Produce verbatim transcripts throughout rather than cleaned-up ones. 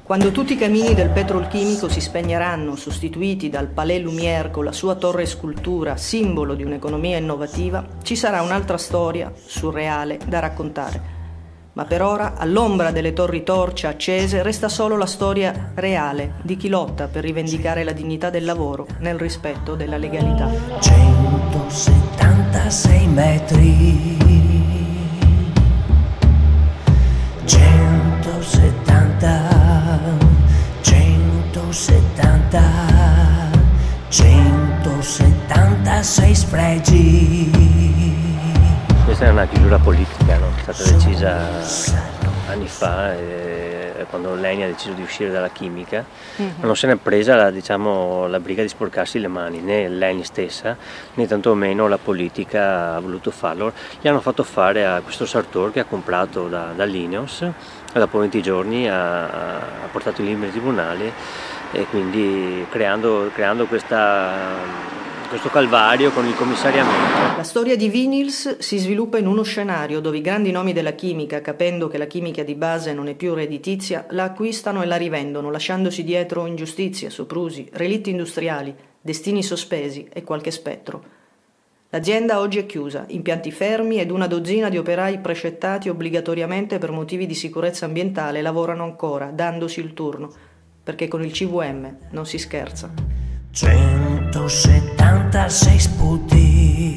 Quando tutti i camini del petrolchimico si spegneranno, sostituiti dal Palais Lumière con la sua torre scultura, simbolo di un'economia innovativa, ci sarà un'altra storia, surreale, da raccontare. Ma per ora, all'ombra delle torri torce accese, resta solo la storia reale di chi lotta per rivendicare la dignità del lavoro nel rispetto della legalità. centosettantasei metri, centosettanta, centosettanta, centosettantasei sfregi. Questa è una chiusura politica, no? È stata decisa anni fa, eh, quando l'Eni ha deciso di uscire dalla chimica, mm-hmm. ma non se n'è presa la, diciamo, la briga di sporcarsi le mani, né l'Eni stessa, né tantomeno la politica ha voluto farlo. Gli hanno fatto fare a questo Sartor che ha comprato da, dall'Ineos, e dopo venti giorni ha, ha portato i libri ai tribunali, e quindi creando, creando questa... questo calvario con il commissariamento. La storia di Vinyls si sviluppa in uno scenario dove i grandi nomi della chimica, capendo che la chimica di base non è più redditizia, la acquistano e la rivendono, lasciandosi dietro ingiustizie, soprusi, relitti industriali, destini sospesi e qualche spettro. L'azienda oggi è chiusa, impianti fermi ed una dozzina di operai prescettati obbligatoriamente per motivi di sicurezza ambientale lavorano ancora, dandosi il turno, perché con il C V M non si scherza. centosettantasei sputi.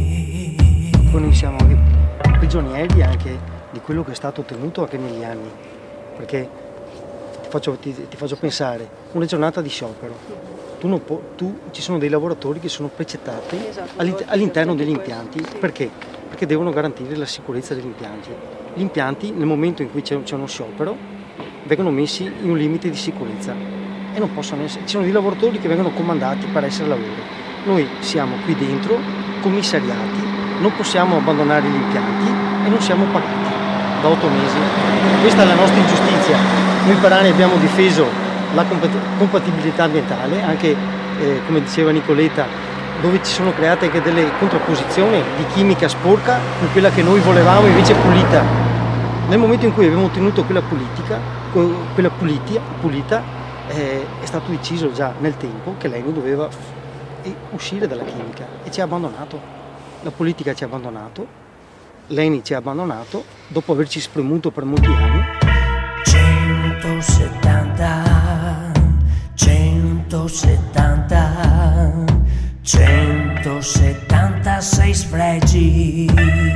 Noi siamo prigionieri anche di quello che è stato ottenuto anche negli anni, perché ti faccio, ti, ti faccio pensare, una giornata di sciopero, tu non può, tu, ci sono dei lavoratori che sono precettati all'interno degli impianti, perché? Perché devono garantire la sicurezza degli impianti. Gli impianti nel momento in cui c'è uno sciopero vengono messi in un limite di sicurezza. E non possono essere, ci sono dei lavoratori che vengono comandati per essere al lavoro. Noi siamo qui dentro, commissariati, non possiamo abbandonare gli impianti e non siamo pagati da otto mesi. Questa è la nostra ingiustizia. Noi per anni abbiamo difeso la compatibilità ambientale, anche eh, come diceva Nicoletta, dove ci sono create anche delle contrapposizioni di chimica sporca con quella che noi volevamo invece pulita. Nel momento in cui abbiamo ottenuto quella politica, quella pulita, pulita, è stato deciso già nel tempo che l'Eni doveva uscire dalla chimica e ci ha abbandonato. La politica ci ha abbandonato, l'Eni ci ha abbandonato dopo averci spremuto per molti anni. centosettanta, centosettanta, centosettantasei sfregi.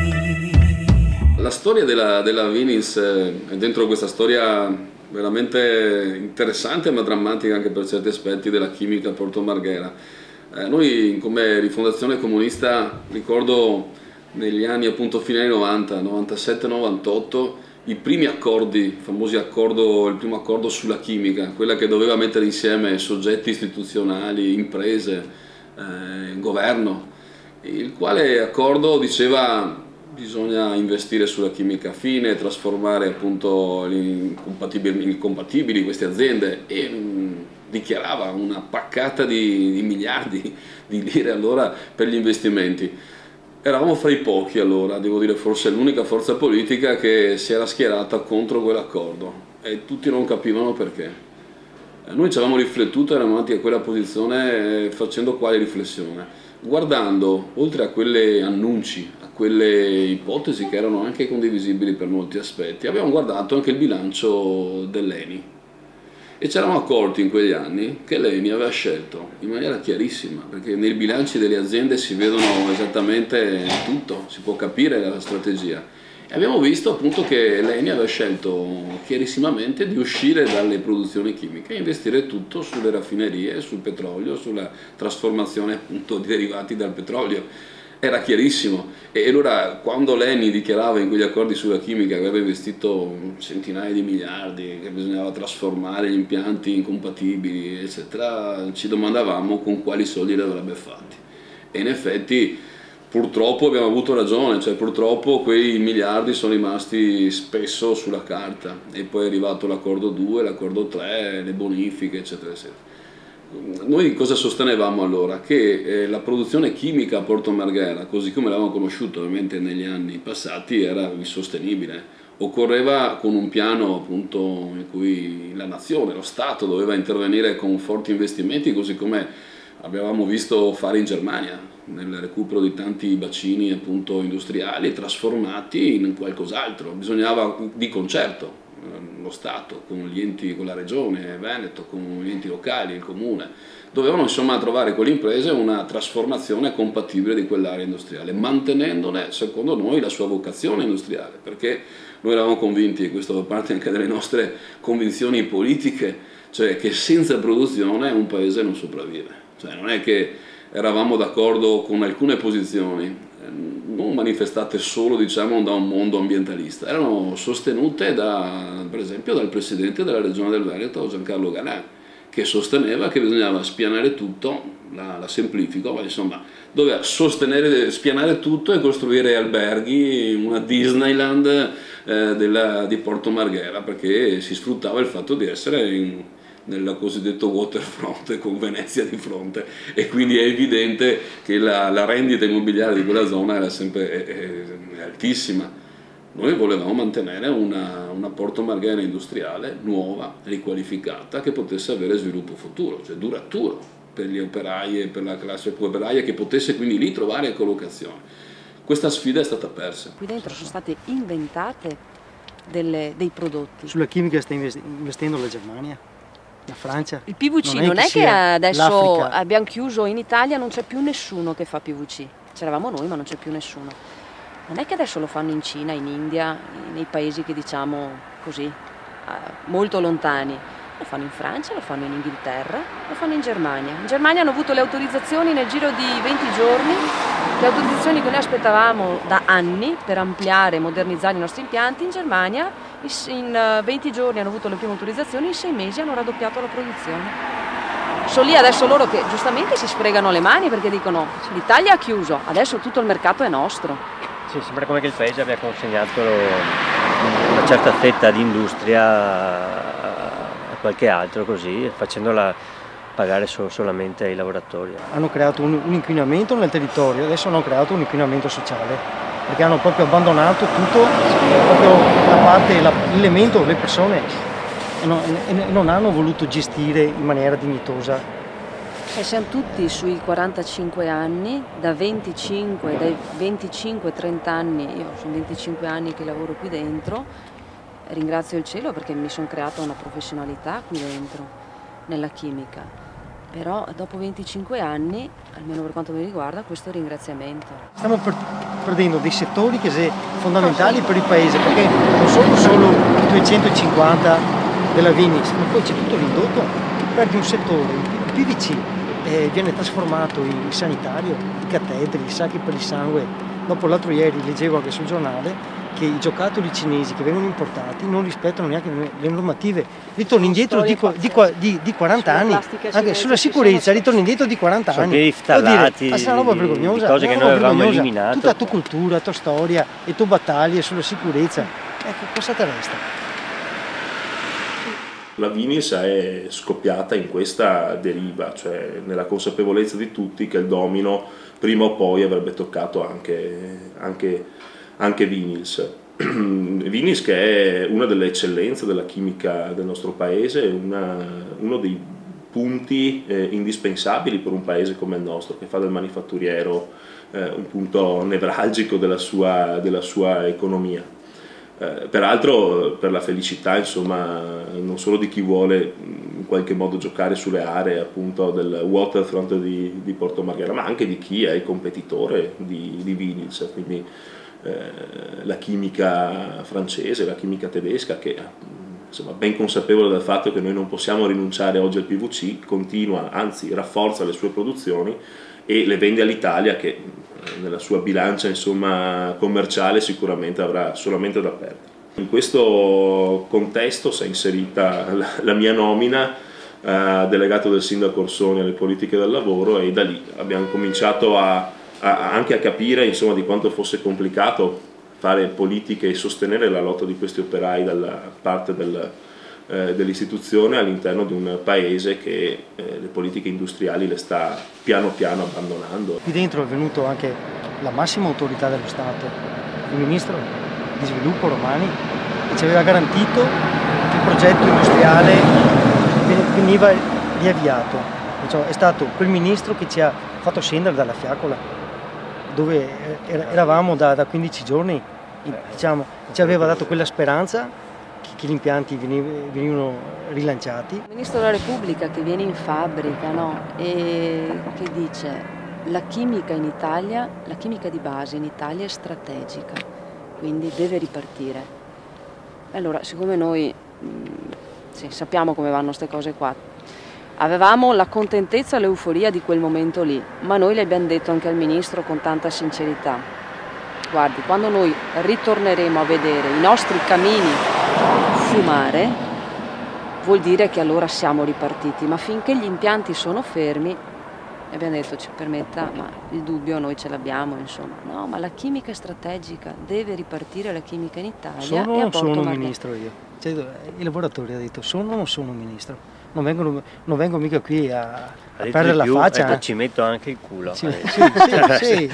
La storia della, della Vinyls è dentro questa storia veramente interessante ma drammatica anche per certi aspetti della chimica a Porto Marghera. Eh, noi come Rifondazione Comunista ricordo negli anni appunto fine anni novanta, novantasette novantotto, i primi accordi, il famosi accordo, il primo accordo sulla chimica, quella che doveva mettere insieme soggetti istituzionali, imprese, eh, governo, il quale accordo diceva bisogna investire sulla chimica fine, trasformare appunto gli incompatibili di queste aziende e mh, dichiarava una paccata di, di miliardi di lire allora per gli investimenti. Eravamo fra i pochi allora, devo dire forse l'unica forza politica che si era schierata contro quell'accordo e tutti non capivano perché. Noi ci avevamo riflettuto e eravamo andati a quella posizione facendo quale riflessione? Guardando, oltre a quelle annunci, a quelle ipotesi che erano anche condivisibili per molti aspetti, abbiamo guardato anche il bilancio dell'Eni e ci eravamo accorti in quegli anni che l'Eni aveva scelto in maniera chiarissima, perché nei bilanci delle aziende si vedono esattamente tutto, si può capire la strategia. E abbiamo visto appunto che l'Eni aveva scelto chiarissimamente di uscire dalle produzioni chimiche e investire tutto sulle raffinerie, sul petrolio, sulla trasformazione appunto di derivati dal petrolio. Era chiarissimo. E allora quando l'Eni dichiarava in quegli accordi sulla chimica che aveva investito centinaia di miliardi, che bisognava trasformare gli impianti incompatibili, eccetera, ci domandavamo con quali soldi li avrebbe fatti. E in effetti purtroppo abbiamo avuto ragione, cioè purtroppo quei miliardi sono rimasti spesso sulla carta e poi è arrivato l'accordo due, l'accordo tre, le bonifiche, eccetera, eccetera. Noi cosa sostenevamo allora? Che eh, la produzione chimica a Porto Marghera, così come l'avevamo conosciuta ovviamente negli anni passati, era insostenibile. occorreva con un piano appunto in cui la nazione, lo Stato doveva intervenire con forti investimenti, così come abbiamo visto fare in Germania, nel recupero di tanti bacini appunto industriali trasformati in qualcos'altro. Bisognava di concerto lo Stato con gli enti, con la regione Veneto, con gli enti locali, il comune, dovevano insomma trovare con le imprese una trasformazione compatibile di quell'area industriale, mantenendone secondo noi la sua vocazione industriale, perché noi eravamo convinti, e questo fa parte anche delle nostre convinzioni politiche, cioè che senza produzione un paese non sopravvive, cioè non è che eravamo d'accordo con alcune posizioni, non manifestate solo diciamo, da un mondo ambientalista, erano sostenute da, per esempio dal presidente della regione del Veneto, Giancarlo Ganà, che sosteneva che bisognava spianare tutto, la, la semplifico, ma insomma doveva sostenere, spianare tutto e costruire alberghi, una Disneyland eh, della, di Porto Marghera, perché si sfruttava il fatto di essere in, nel cosiddetto waterfront con Venezia di fronte, e quindi è evidente che la, la rendita immobiliare di quella zona era sempre è, è, è altissima. Noi volevamo mantenere una, una Porto Marghera industriale nuova, riqualificata, che potesse avere sviluppo futuro, cioè duraturo per gli operai e per la classe operaia, che potesse quindi lì trovare collocazione. Questa sfida è stata persa. Qui dentro sono state inventate delle, dei prodotti. Sulla chimica sta investendo la Germania, la Francia. Il P V C non è, non è che, che adesso abbiamo chiuso in Italia, non c'è più nessuno che fa P V C. C'eravamo noi, ma non c'è più nessuno. Non è che adesso lo fanno in Cina, in India, nei paesi che diciamo così, molto lontani. Lo fanno in Francia, lo fanno in Inghilterra, lo fanno in Germania. In Germania hanno avuto le autorizzazioni nel giro di venti giorni, le autorizzazioni che noi aspettavamo da anni per ampliare e modernizzare i nostri impianti. In Germania in venti giorni hanno avuto le prime autorizzazioni, in sei mesi hanno raddoppiato la produzione. Sono lì adesso loro che giustamente si sfregano le mani perché dicono l'Italia ha chiuso, adesso tutto il mercato è nostro. Sì, sembra come che il paese abbia consegnato una certa fetta di industria a qualche altro, così, facendola pagare so, solamente ai lavoratori. Hanno creato un, un inquinamento nel territorio, adesso hanno creato un inquinamento sociale, perché hanno proprio abbandonato tutto, proprio la parte, l'elemento, le persone, e non, e non hanno voluto gestire in maniera dignitosa. E siamo tutti sui quarantacinque anni, da venticinque, dai venticinque ai trenta anni, io sono venticinque anni che lavoro qui dentro, ringrazio il cielo perché mi sono creata una professionalità qui dentro, nella chimica, però dopo venticinque anni, almeno per quanto mi riguarda, questo è ringraziamento. Stiamo per, perdendo dei settori che sono fondamentali per il paese, perché non sono solo i duecentocinquanta della Vinis, ma poi c'è tutto l'indotto, perdi un settore, il P V C. Eh, viene trasformato in sanitario, i catetri, i sacchi per il sangue. Dopo l'altro ieri leggevo anche sul giornale che i giocattoli cinesi che vengono importati non rispettano neanche le normative, ritorno indietro di, di, di, di quaranta anni, anche sulla sicurezza ritorno indietro di quaranta sono anni. Sono è una roba vergognosa, cose che noi avevamo eliminato. Tutta la tua cultura, la tua storia, le tue battaglie sulla sicurezza, ecco, cosa te resta? La Vinis è scoppiata in questa deriva, cioè nella consapevolezza di tutti che il domino prima o poi avrebbe toccato anche, anche, anche Vinyls. Vinyls che è una delle eccellenze della chimica del nostro paese, una, uno dei punti eh, indispensabili per un paese come il nostro, che fa del manifatturiero eh, un punto nevralgico della sua, della sua economia. Eh, peraltro per la felicità insomma non solo di chi vuole in qualche modo giocare sulle aree appunto del waterfront di, di Porto Marghera, ma anche di chi è il competitore di, di Vinyls, quindi eh, la chimica francese, la chimica tedesca che insomma ben consapevole del fatto che noi non possiamo rinunciare oggi al P V C, continua, anzi rafforza le sue produzioni e le vende all'Italia che nella sua bilancia insomma, commerciale sicuramente avrà solamente da perdere. In questo contesto si è inserita la, la mia nomina eh, delegato del sindaco Orsoni alle politiche del lavoro e da lì abbiamo cominciato a, a, anche a capire insomma, di quanto fosse complicato fare politiche e sostenere la lotta di questi operai dalla parte del Eh, dell'istituzione all'interno di un paese che eh, le politiche industriali le sta piano piano abbandonando. Qui dentro è venuto anche la massima autorità dello Stato, il ministro di sviluppo Romani, che ci aveva garantito che il progetto industriale veniva riavviato. Cioè, è stato quel ministro che ci ha fatto scendere dalla fiaccola, dove eravamo da, da quindici giorni, diciamo, ci aveva dato quella speranza che, che gli impianti venivano rilanciati. Il Ministro della Repubblica che viene in fabbrica, no? E che dice la chimica in Italia, la chimica di base in Italia è strategica, quindi deve ripartire. Allora, siccome noi mh, sì, sappiamo come vanno queste cose qua, avevamo la contentezza e l'euforia di quel momento lì, ma noi le abbiamo detto anche al Ministro con tanta sincerità: guardi, quando noi ritorneremo a vedere i nostri camini fumare, vuol dire che allora siamo ripartiti, ma finché gli impianti sono fermi, abbiamo detto, ci permetta, ma il dubbio noi ce l'abbiamo, insomma. No, ma la chimica è strategica, deve ripartire la chimica in Italia. Sono e a o non sono Porto ministro io? Cioè, il lavoratore ha detto, sono o non sono ministro? Non vengo, non vengo mica qui a, a perdere la più, faccia. Detto, eh. Ci metto anche il culo. Sì, sì, sì,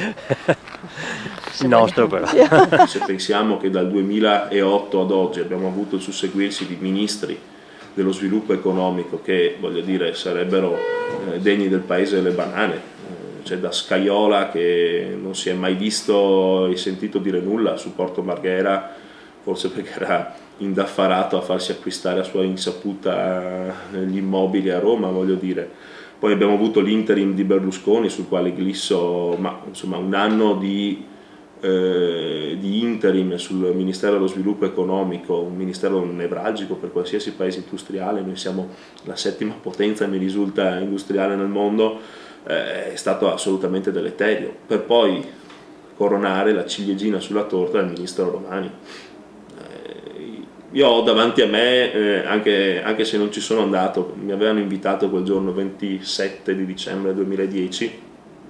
sì. Il nostro però. Se pensiamo che dal duemilaotto ad oggi abbiamo avuto il susseguirsi di ministri dello sviluppo economico che, voglio dire, sarebbero eh, degni del paese delle banane, eh, cioè da Scajola, che non si è mai visto e sentito dire nulla su Porto Marghera, forse perché era indaffarato a farsi acquistare a sua insaputa gli immobili a Roma, voglio dire. Poi abbiamo avuto l'interim di Berlusconi, sul quale glisso, ma insomma un anno di Eh, di interim sul Ministero dello Sviluppo Economico, un ministero nevralgico per qualsiasi paese industriale. Noi siamo la settima potenza, mi risulta, industriale nel mondo, eh, è stato assolutamente deleterio, per poi coronare la ciliegina sulla torta del ministro Romani. Eh, io ho davanti a me, eh, anche, anche se non ci sono andato, mi avevano invitato quel giorno ventisette di dicembre duemiladieci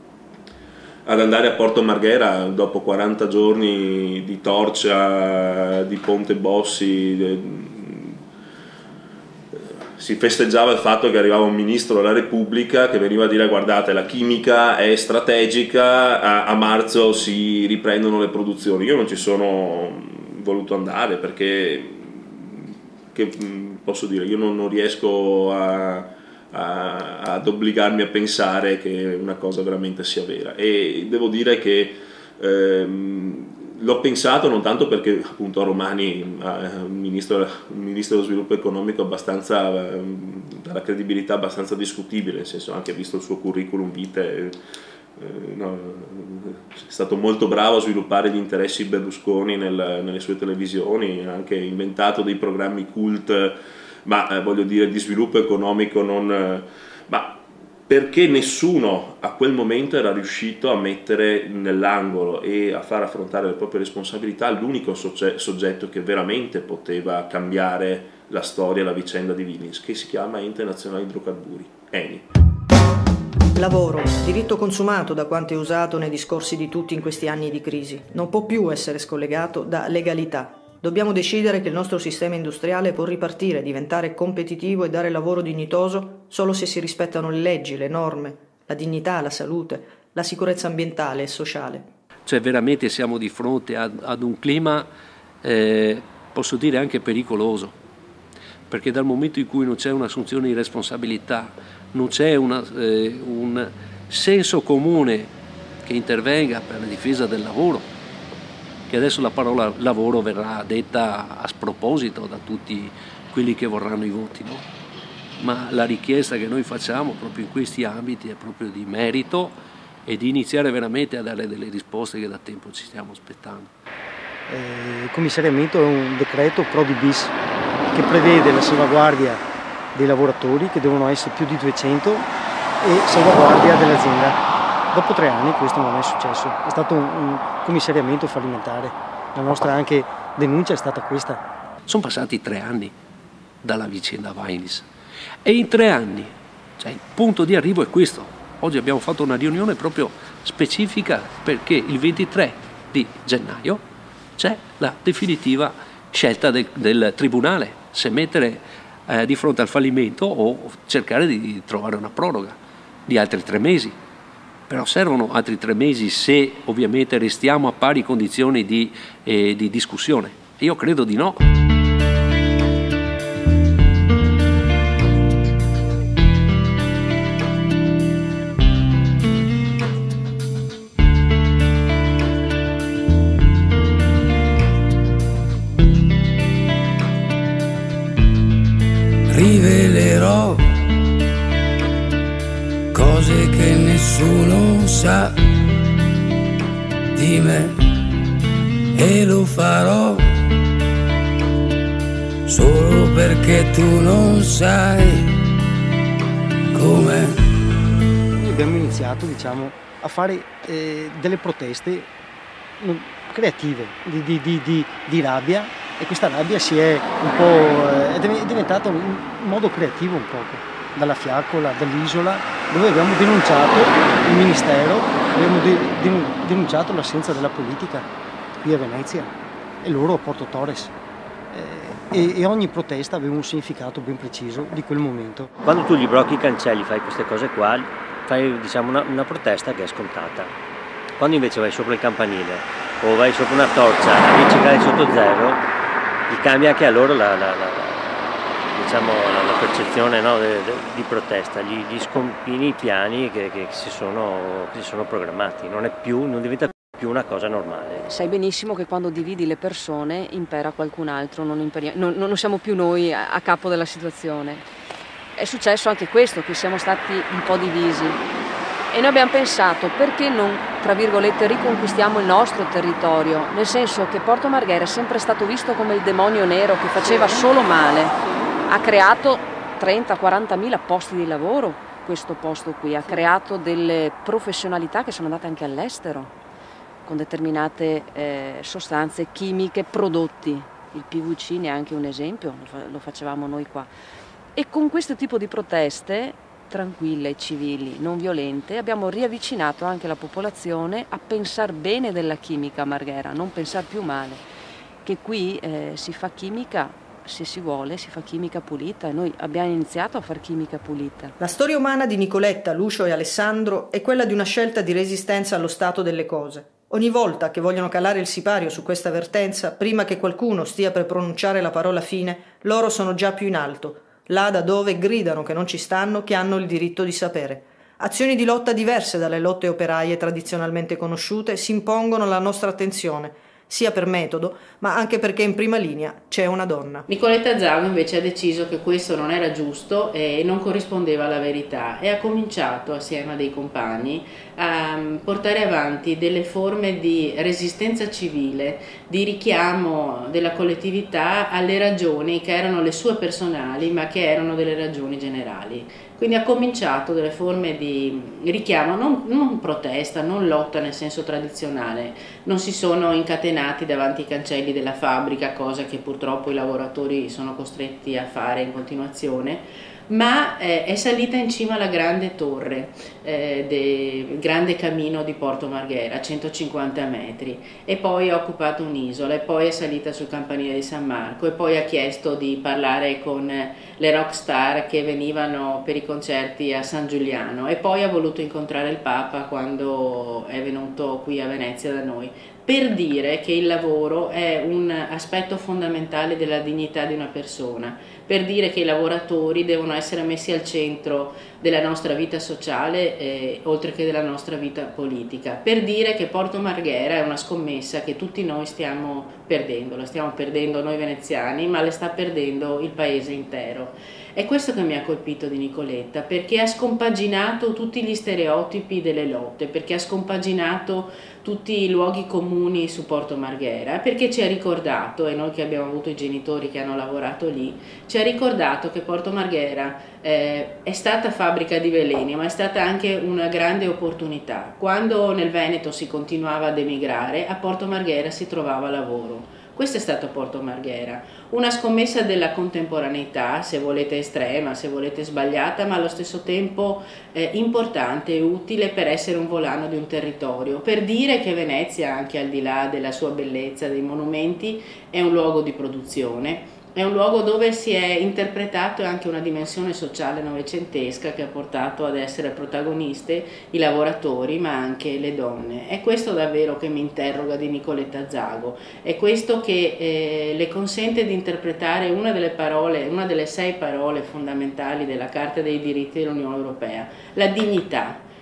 ad andare a Porto Marghera dopo quaranta giorni di torcia, di Ponte Bossi. Si festeggiava il fatto che arrivava un ministro della Repubblica che veniva a dire: guardate, la chimica è strategica, a, a marzo si riprendono le produzioni. Io non ci sono voluto andare perché, che posso dire, io non, non riesco a A, ad obbligarmi a pensare che una cosa veramente sia vera, e devo dire che ehm, l'ho pensato non tanto perché appunto Romani è un ministro, un ministro dello sviluppo economico abbastanza ehm, dalla credibilità abbastanza discutibile, nel senso, anche visto il suo curriculum vitae, eh, no, è stato molto bravo a sviluppare gli interessi Berlusconi nel, nelle sue televisioni, ha anche inventato dei programmi cult, ma eh, voglio dire, di sviluppo economico non, eh, ma perché nessuno a quel momento era riuscito a mettere nell'angolo e a far affrontare le proprie responsabilità l'unico soggetto che veramente poteva cambiare la storia e la vicenda di Vinyls, che si chiama Ente Nazionale Idrocarburi, ENI. Lavoro, diritto consumato da quanto è usato nei discorsi di tutti in questi anni di crisi, non può più essere scollegato da legalità. Dobbiamo decidere che il nostro sistema industriale può ripartire, diventare competitivo e dare lavoro dignitoso solo se si rispettano le leggi, le norme, la dignità, la salute, la sicurezza ambientale e sociale. Cioè veramente siamo di fronte ad, ad un clima, eh, posso dire anche pericoloso, perché dal momento in cui non c'è un'assunzione di responsabilità, non c'è una, eh, un senso comune che intervenga per la difesa del lavoro, che adesso la parola lavoro verrà detta a sproposito da tutti quelli che vorranno i voti, no? Ma la richiesta che noi facciamo proprio in questi ambiti è proprio di merito e di iniziare veramente a dare delle risposte che da tempo ci stiamo aspettando. Eh, il commissariamento è un decreto Prodi bis che prevede la salvaguardia dei lavoratori, che devono essere più di duecento, e salvaguardia dell'azienda. Dopo tre anni questo non è successo, è stato un, un commissariamento fallimentare. La nostra anche denuncia è stata questa. Sono passati tre anni dalla vicenda Vinyls e in tre anni, cioè il punto di arrivo è questo. Oggi abbiamo fatto una riunione proprio specifica perché il ventitré di gennaio c'è la definitiva scelta del, del Tribunale, se mettere eh, di fronte al fallimento o cercare di trovare una proroga di altri tre mesi. Però servono altri tre mesi se ovviamente restiamo a pari condizioni di, eh, di discussione. Io credo di no. farò cose che nessuno sa di me, e lo farò solo perché tu non sai com'è. Noi abbiamo iniziato, diciamo, a fare eh, delle proteste creative di, di, di, di, di rabbia, e questa rabbia si è un po' eh, è diventata in modo creativo un poco, dalla Fiaccola, dall'isola, dove abbiamo denunciato il Ministero, abbiamo de, de, denunciato l'assenza della politica qui a Venezia e loro a Porto Torres. Eh, e, e ogni protesta aveva un significato ben preciso di quel momento. Quando tu gli blocchi i cancelli, fai queste cose qua, fai, diciamo, una, una protesta che è scontata. Quando invece vai sopra il campanile o vai sopra una torcia a dieci gradi sotto zero, gli cambia anche a loro la, la, la, diciamo, la, la percezione, no, de, de, di protesta, gli, gli scompini i piani che, che, si sono, che si sono programmati, non, è più, non diventa più una cosa normale. Sai benissimo che quando dividi le persone impera qualcun altro, non, imperi, non, non siamo più noi a, a capo della situazione. È successo anche questo, che siamo stati un po' divisi. E noi abbiamo pensato, perché non, tra virgolette, riconquistiamo il nostro territorio, nel senso che Porto Marghera è sempre stato visto come il demonio nero che faceva solo male, ha creato trenta quaranta mila posti di lavoro questo posto qui, ha creato delle professionalità che sono andate anche all'estero, con determinate eh, sostanze chimiche, prodotti, il P V C ne è anche un esempio, lo facevamo noi qua. E con questo tipo di proteste tranquille, civili, non violente, abbiamo riavvicinato anche la popolazione a pensare bene della chimica a Marghera, non pensare più male, che qui eh, si fa chimica, se si vuole, si fa chimica pulita, e noi abbiamo iniziato a fare chimica pulita. La storia umana di Nicoletta, Lucio e Alessandro è quella di una scelta di resistenza allo stato delle cose. Ogni volta che vogliono calare il sipario su questa vertenza, prima che qualcuno stia per pronunciare la parola fine, loro sono già più in alto, là da dove gridano che non ci stanno, che hanno il diritto di sapere. Azioni di lotta diverse dalle lotte operaie tradizionalmente conosciute si impongono alla nostra attenzione, sia per metodo, ma anche perché in prima linea c'è una donna. Nicoletta Zago invece ha deciso che questo non era giusto e non corrispondeva alla verità, e ha cominciato assieme a dei compagni a portare avanti delle forme di resistenza civile, di richiamo della collettività alle ragioni che erano le sue personali, ma che erano delle ragioni generali. Quindi ha cominciato delle forme di richiamo, non, non protesta, non lotta nel senso tradizionale, non si sono incatenati davanti ai cancelli della fabbrica, cosa che purtroppo i lavoratori sono costretti a fare in continuazione, ma eh, è salita in cima alla grande torre eh, del grande camino di Porto Marghera, centocinquanta metri, e poi ha occupato un'isola, e poi è salita sul campanile di San Marco, e poi ha chiesto di parlare con le rock star che venivano per i concerti a San Giuliano, e poi ha voluto incontrare il Papa quando è venuto qui a Venezia da noi, per dire che il lavoro è un aspetto fondamentale della dignità di una persona, per dire che i lavoratori devono essere messi al centro della nostra vita sociale, eh, oltre che della nostra vita politica, per dire che Porto Marghera è una scommessa che tutti noi stiamo perdendo, la stiamo perdendo noi veneziani, ma le sta perdendo il paese intero. È questo che mi ha colpito di Nicoletta, perché ha scompaginato tutti gli stereotipi delle lotte, perché ha scompaginato tutti i luoghi comuni su Porto Marghera, perché ci ha ricordato, e noi che abbiamo avuto i genitori che hanno lavorato lì, ci ha ricordato che Porto Marghera eh, è stata fabbrica di veleni, ma è stata anche una grande opportunità. Quando nel Veneto si continuava ad emigrare, a Porto Marghera si trovava lavoro. Questo è stato Porto Marghera, una scommessa della contemporaneità, se volete estrema, se volete sbagliata, ma allo stesso tempo eh, importante e utile per essere un volano di un territorio, per dire che Venezia, anche al di là della sua bellezza, dei monumenti, è un luogo di produzione. È un luogo dove si è interpretato anche una dimensione sociale novecentesca che ha portato ad essere protagoniste i lavoratori, ma anche le donne. È questo davvero che mi interroga di Nicoletta Zago, è questo che eh, le consente di interpretare una delle parole, una delle sei parole fondamentali della Carta dei diritti dell'Unione Europea, la dignità.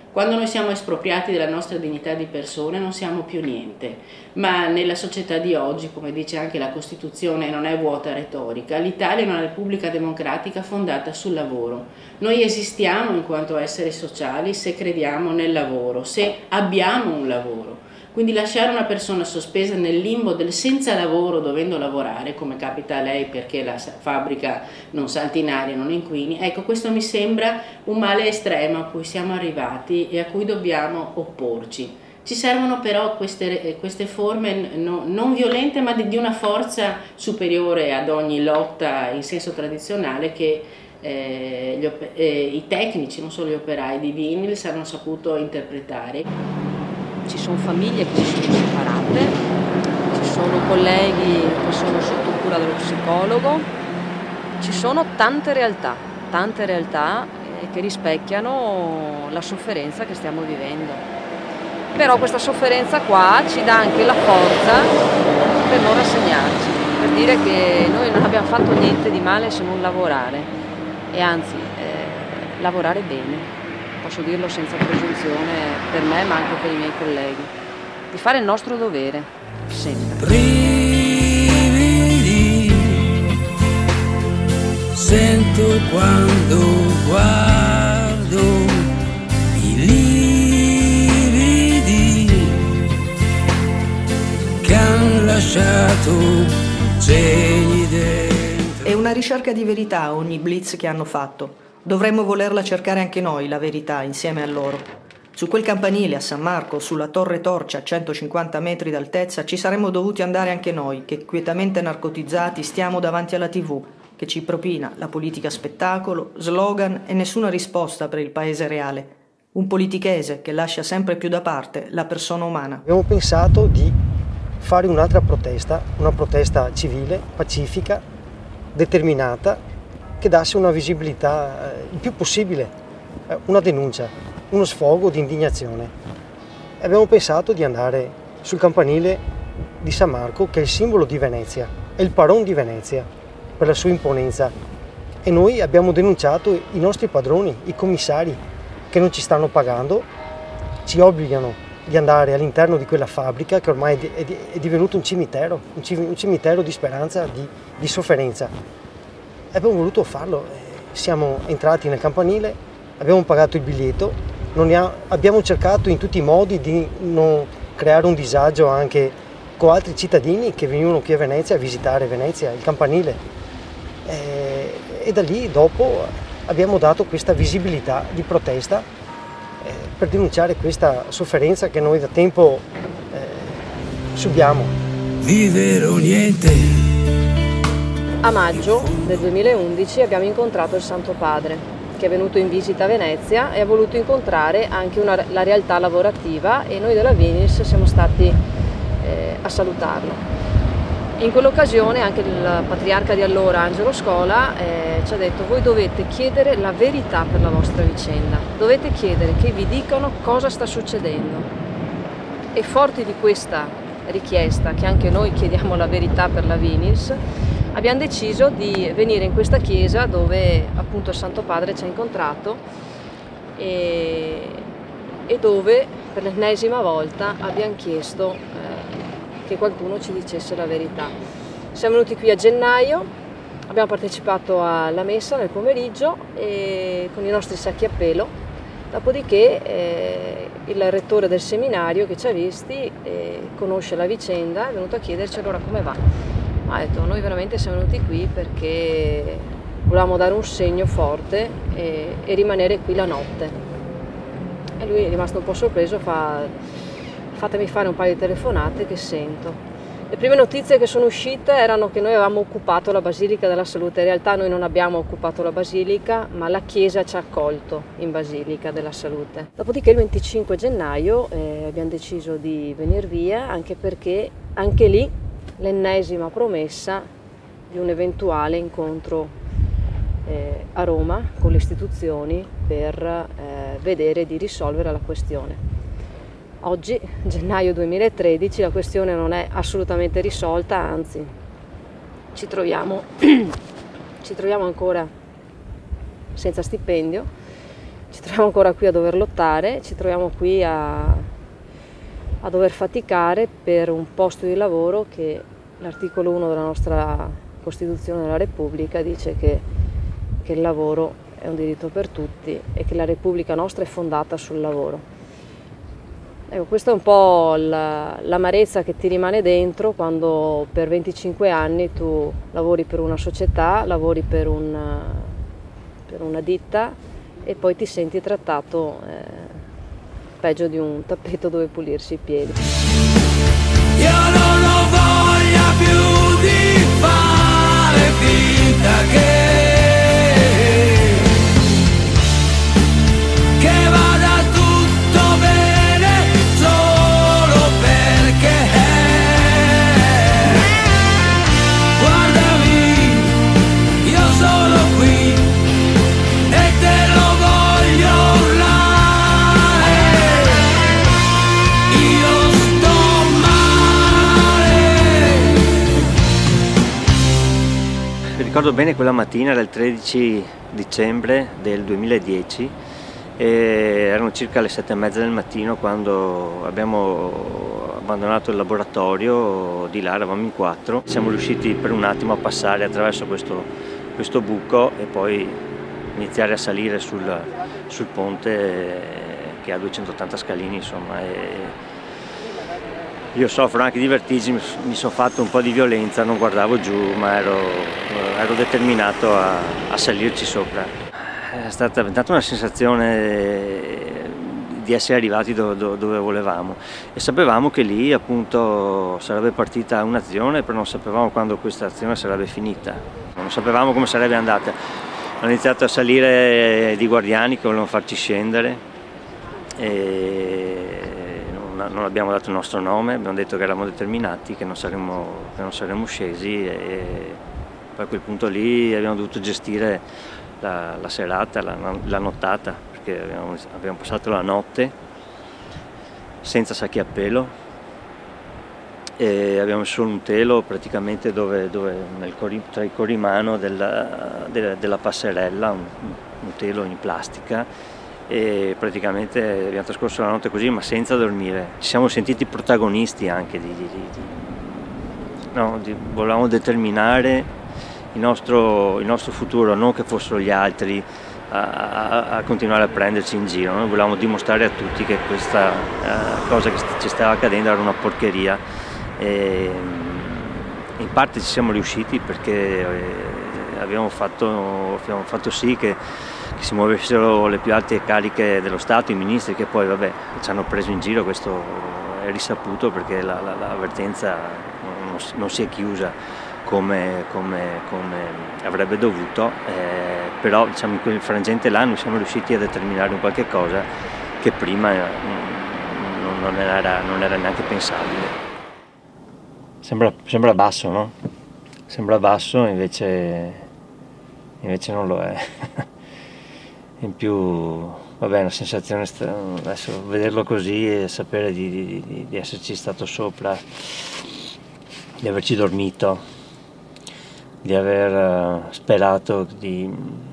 Quando noi siamo espropriati della nostra dignità di persone non siamo più niente, ma nella società di oggi, come dice anche la Costituzione, non è vuota retorica, l'Italia è una repubblica democratica fondata sul lavoro. Noi esistiamo in quanto esseri sociali se crediamo nel lavoro, se abbiamo un lavoro. Quindi lasciare una persona sospesa nel limbo del senza lavoro dovendo lavorare, come capita a lei perché la fabbrica non salti in aria, non inquini, ecco, questo mi sembra un male estremo a cui siamo arrivati e a cui dobbiamo opporci. Ci servono però queste, queste forme no, non violente, ma di, di una forza superiore ad ogni lotta in senso tradizionale che eh, gli, eh, i tecnici, non solo gli operai di Vinyls, hanno saputo interpretare. Ci sono famiglie che si sono separate, ci sono colleghi che sono sotto cura dello psicologo, ci sono tante realtà, tante realtà eh, che rispecchiano la sofferenza che stiamo vivendo. Però questa sofferenza qua ci dà anche la forza per non rassegnarci, per dire che noi non abbiamo fatto niente di male se non lavorare, e anzi eh, lavorare bene. Posso dirlo senza presunzione per me ma anche per i miei colleghi, di fare il nostro dovere, sempre. Brividi sento quando guardo i lividi che hanno lasciato segni dentro. È una ricerca di verità ogni blitz che hanno fatto. Dovremmo volerla cercare anche noi, la verità, insieme a loro. Su quel campanile a San Marco, sulla Torre Torcia a centocinquanta metri d'altezza, ci saremmo dovuti andare anche noi, che quietamente narcotizzati stiamo davanti alla tivù, che ci propina la politica spettacolo, slogan e nessuna risposta per il paese reale. Un politichese che lascia sempre più da parte la persona umana. Abbiamo pensato di fare un'altra protesta, una protesta civile, pacifica, determinata, che dasse una visibilità eh, il più possibile, eh, una denuncia, uno sfogo di indignazione. E abbiamo pensato di andare sul campanile di San Marco, che è il simbolo di Venezia, è il paron di Venezia per la sua imponenza. E noi abbiamo denunciato i nostri padroni, i commissari, che non ci stanno pagando, ci obbligano di andare all'interno di quella fabbrica che ormai è, di, è divenuto un cimitero, un, un cimitero di speranza, di, di sofferenza. Abbiamo voluto farlo, siamo entrati nel campanile, abbiamo pagato il biglietto, non ha, abbiamo cercato in tutti i modi di non creare un disagio anche con altri cittadini che venivano qui a Venezia a visitare Venezia, il campanile. E, e da lì dopo abbiamo dato questa visibilità di protesta eh, per denunciare questa sofferenza che noi da tempo eh, subiamo. Vivere o niente. A maggio del duemilaundici abbiamo incontrato il Santo Padre, che è venuto in visita a Venezia e ha voluto incontrare anche una, la realtà lavorativa, e noi della Vinyls siamo stati eh, a salutarlo. In quell'occasione anche il patriarca di allora, Angelo Scola, eh, ci ha detto: voi dovete chiedere la verità per la vostra vicenda, dovete chiedere che vi dicano cosa sta succedendo. E forti di questa richiesta, che anche noi chiediamo la verità per la Vinyls, abbiamo deciso di venire in questa chiesa dove appunto il Santo Padre ci ha incontrato e, e dove per l'ennesima volta abbiamo chiesto eh, che qualcuno ci dicesse la verità. Siamo venuti qui a gennaio, abbiamo partecipato alla messa nel pomeriggio e, con i nostri sacchi a pelo, dopodiché eh, il rettore del seminario che ci ha visti eh, conosce la vicenda, è venuto a chiederci allora come va. Ha detto: noi veramente siamo venuti qui perché volevamo dare un segno forte e, e rimanere qui la notte. E lui è rimasto un po' sorpreso, fa: fatemi fare un paio di telefonate che sento. Le prime notizie che sono uscite erano che noi avevamo occupato la Basilica della Salute. In realtà noi non abbiamo occupato la Basilica, ma la Chiesa ci ha accolto in Basilica della Salute. Dopodiché il venticinque gennaio eh, abbiamo deciso di venire via, anche perché anche lì l'ennesima promessa di un eventuale incontro eh, a Roma con le istituzioni per eh, vedere di risolvere la questione. Oggi, gennaio duemilatredici, la questione non è assolutamente risolta, anzi ci troviamo, ci troviamo ancora senza stipendio, ci troviamo ancora qui a dover lottare, ci troviamo qui a, a dover faticare per un posto di lavoro che l'articolo uno della nostra Costituzione della Repubblica dice che, che il lavoro è un diritto per tutti e che la Repubblica nostra è fondata sul lavoro. Ecco, questa è un po' la, l'amarezza che ti rimane dentro quando per venticinque anni tu lavori per una società, lavori per una, per una ditta e poi ti senti trattato eh, peggio di un tappeto dove pulirsi i piedi. Io non ho voglia più di fare finta che che vada tutto bene solo perché guardami, io sono qui e te lo voglio urlare, io sto male. Ricordo bene quella mattina, era il tredici dicembre del duemiladieci, e erano circa le sette e mezza del mattino quando abbiamo abbandonato il laboratorio. Di là eravamo in quattro, siamo riusciti per un attimo a passare attraverso questo, questo buco e poi iniziare a salire sul, sul ponte che ha duecentottanta scalini, insomma. E io soffro anche di vertigini, mi sono fatto un po' di violenza, non guardavo giù, ma ero, ero determinato a, a salirci sopra. È stata diventata una sensazione di essere arrivati dove, dove volevamo e sapevamo che lì appunto sarebbe partita un'azione, però non sapevamo quando questa azione sarebbe finita, non sapevamo come sarebbe andata. Hanno iniziato a salire di guardiani che volevano farci scendere e non, non abbiamo dato il nostro nome, abbiamo detto che eravamo determinati, che non saremmo, che non saremmo scesi e poi a quel punto lì abbiamo dovuto gestire La, la serata, la, la nottata, perché abbiamo, abbiamo passato la notte senza sacchi a pelo e abbiamo solo un telo praticamente dove, dove nel cori, tra i corrimano della, della, della passerella, un, un telo in plastica, e praticamente abbiamo trascorso la notte così, ma senza dormire. Ci siamo sentiti protagonisti anche di, di, di, no, di volevamo determinare Il nostro, il nostro futuro, non che fossero gli altri a, a, a continuare a prenderci in giro. Noi volevamo dimostrare a tutti che questa uh, cosa che ci stava accadendo era una porcheria e in parte ci siamo riusciti perché eh, abbiamo, fatto, abbiamo fatto sì che, che si muovessero le più alte cariche dello Stato, i ministri, che poi vabbè ci hanno preso in giro, questo è risaputo perché la, la, l'avvertenza non, non si è chiusa Come, come, come avrebbe dovuto, eh, però diciamo, in quel frangente là noi siamo riusciti a determinare un qualche cosa che prima non, non, era, non era neanche pensabile. Sembra, sembra basso, no? Sembra basso, invece, invece non lo è. In più, vabbè, una sensazione, adesso vederlo così e sapere di, di, di esserci stato sopra, di averci dormito, di aver sperato di,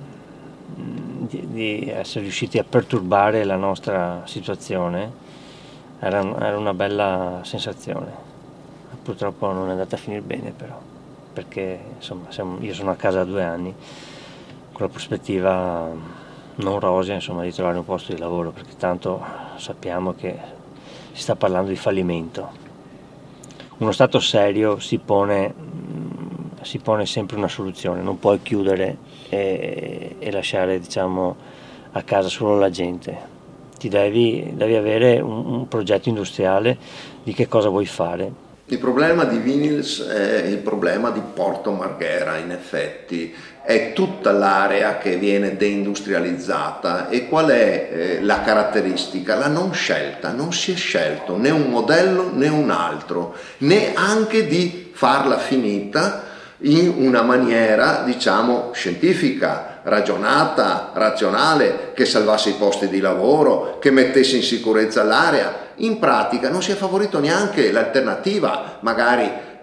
di, di essere riusciti a perturbare la nostra situazione, era, era una bella sensazione. Purtroppo non è andata a finire bene però, perché insomma siamo, io sono a casa da due anni con la prospettiva non rosea, insomma, di trovare un posto di lavoro, perché tanto sappiamo che si sta parlando di fallimento. Uno Stato serio si pone si pone sempre una soluzione, non puoi chiudere e, e lasciare, diciamo, a casa solo la gente. Ti devi, devi avere un, un progetto industriale di che cosa vuoi fare. Il problema di Vinyls è il problema di Porto Marghera, in effetti. È tutta l'area che viene deindustrializzata. E qual è eh, la caratteristica? La non scelta. Non si è scelto né un modello né un altro, né anche di farla finita in una maniera, diciamo, scientifica, ragionata, razionale, che salvasse i posti di lavoro, che mettesse in sicurezza l'area. In pratica non si è favorito neanche l'alternativa, magari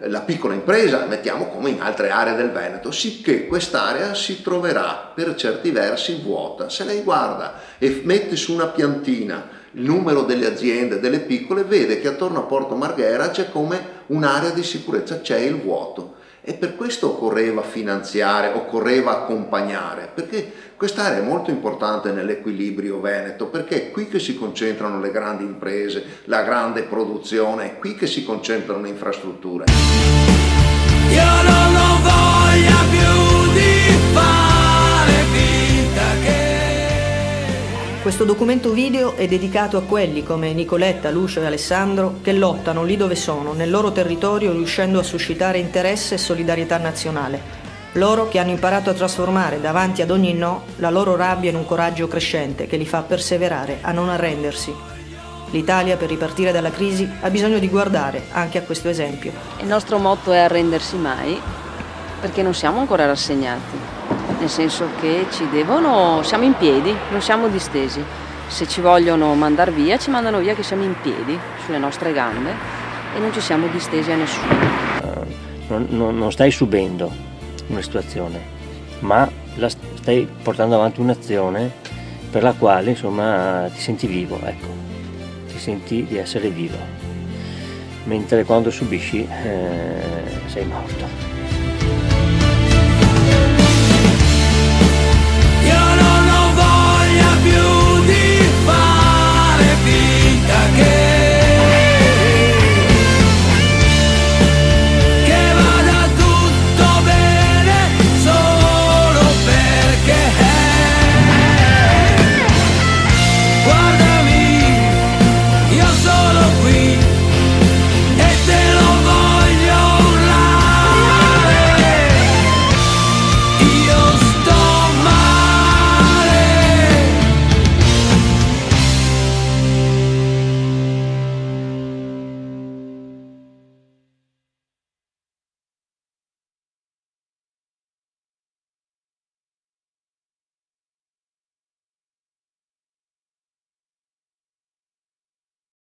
la piccola impresa, mettiamo come in altre aree del Veneto, sicché quest'area si troverà per certi versi vuota. Se lei guarda e mette su una piantina il numero delle aziende, delle piccole, vede che attorno a Porto Marghera c'è come un'area di sicurezza, c'è il vuoto. E per questo occorreva finanziare, occorreva accompagnare, perché quest'area è molto importante nell'equilibrio veneto, perché è qui che si concentrano le grandi imprese, la grande produzione, è qui che si concentrano le infrastrutture. Io non ho voglia più di fare finta che... Questo documento video è dedicato a quelli come Nicoletta, Lucio e Alessandro che lottano lì dove sono, nel loro territorio, riuscendo a suscitare interesse e solidarietà nazionale. Loro che hanno imparato a trasformare davanti ad ogni no la loro rabbia in un coraggio crescente che li fa perseverare, a non arrendersi. L'Italia, per ripartire dalla crisi, ha bisogno di guardare anche a questo esempio. Il nostro motto è arrendersi mai, perché non siamo ancora rassegnati. Nel senso che ci devono, siamo in piedi, non siamo distesi. Se ci vogliono mandare via, ci mandano via che siamo in piedi, sulle nostre gambe, e non ci siamo distesi a nessuno. Non, non, non stai subendo una situazione, ma la stai portando avanti un'azione per la quale insomma ti senti vivo, ecco, ti senti di essere vivo, mentre quando subisci eh, sei morto.